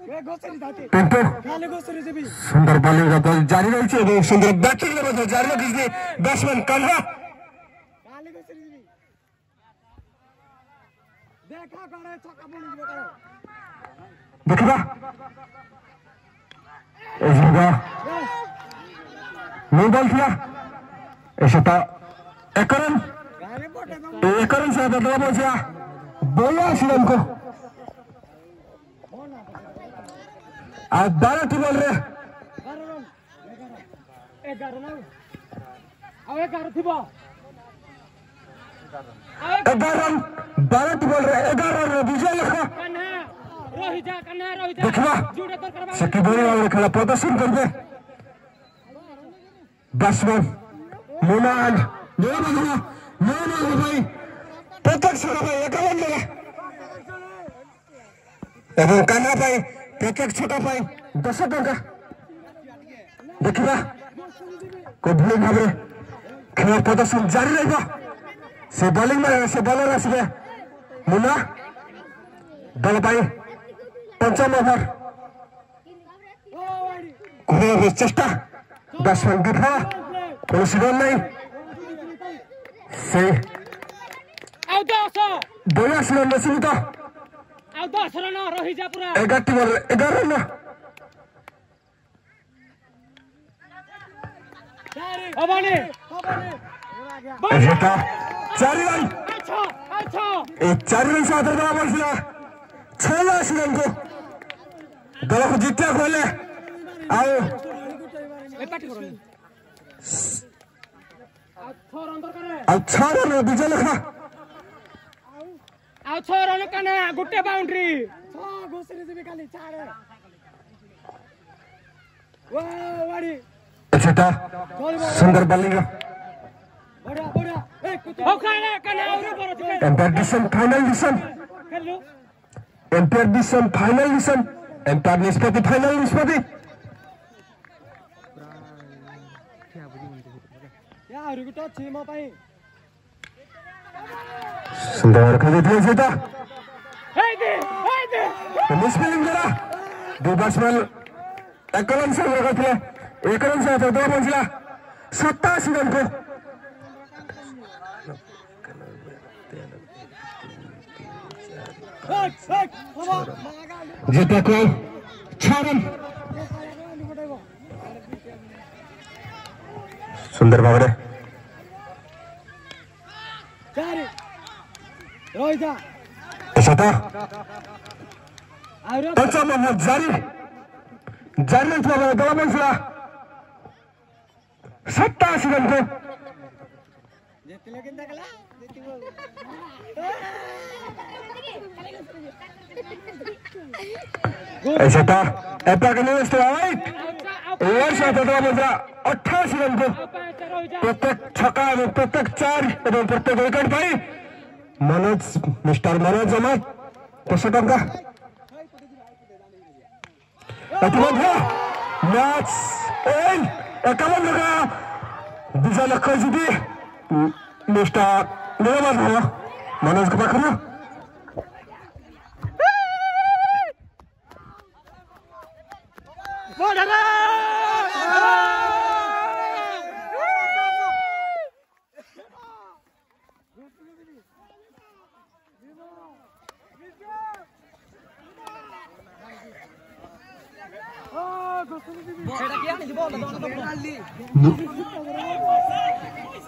पिंटू सुंदर बॉलिंग का बॉल जारी रही है सुंदर बैटिंग जारी रखी बैट्समैन कान्हा देखा नो बॉल किया ऐसा था एक रन से दो बॉल से बोला श्रीलंका को आज 12 टी बोल रहे 11 रन 12 टी बोल रहे 11 रन विजय लखा देखा सकी बोली वाले खेला प्रदर्शन करते बैट्समैन मुनान भाई प्रत्यक्ष भाई 51 लगा एवं कान्हा भाई प्रत्येक छोटा पाई 10 टंका देखा कोभली भाव खेल प्रदर्शन जारी रहेगा से बॉलिंग में से बॉलर आसवे मुना दल पाई 5म ओवर कोई चेष्टा बैट्समैन विफल कौन रन नहीं से 82 रन सीमित 10 रन रही जा पूरा 11 रन अबानी ऐसा 4 रन एक 4 रन से आधा बराबर था 6 रन को दल को जीतने खोले आओ अब 6 रन विजय लखा ଆଉ 6 ରନ କାନା ଗୋଟେ ବାଉଣ୍ଡ୍ରି 6 ଘୋଷରି ଯିବି ଖାଲି 4 वाह वाड़ी अच्छा सुंदर बॉलिंग बड़ा बड़ा हो खाने काना और पर एम्पायर डिसीजन फाइनल डिसीजन खेलो umpire decision final decision umpire निष्पत्ति फाइनल निष्पत्ति यार रुको छी म पाई सुंदर खेल दिया सीधा हे दे मिसफील्डिंग करा दो बैट्समैन एक रन से लगा थे 1 रन से तो 2 पहुंचला 87 रन को जीता को 6 रन सुंदर बाबरे रोहिता ऐसा था 5म ओवर जारी था दो पहुंचला 87 रन को ऐसा था एपा के निवेश राइट ओवर से दो पहुंचला 88 रन को प्रत्येक छक्का एवं प्रत्येक 4 एवं प्रत्येक विकेट पाई मनोज मिस्टर मनोज जमात 10 टंका मैच एंड 51 लगा विजय लखा जी मिस्टर निर्मल भाव मनोज के पाखर सेटा किया नहीं बोल